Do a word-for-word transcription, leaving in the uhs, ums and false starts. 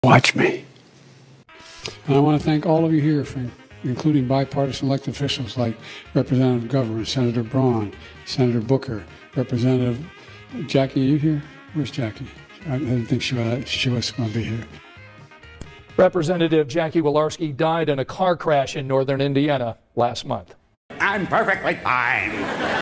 Watch me. And I want to thank all of you here, for, including bipartisan elected officials like Representative Governor, Senator Braun, Senator Booker, Representative Jackie. Are you here? Where's Jackie? I didn't think she was, she was going to be here. Representative Jackie Walorski died in a car crash in northern Indiana last month. I'm perfectly fine.